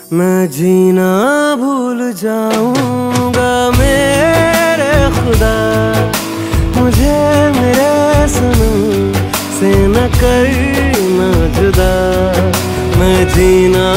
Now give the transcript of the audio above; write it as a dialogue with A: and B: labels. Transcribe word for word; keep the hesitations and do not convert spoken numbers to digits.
A: मैं जीना भूल जाऊंगा मेरे खुदा, मुझे मेरे सनम से न करना जुदा। मैं जीना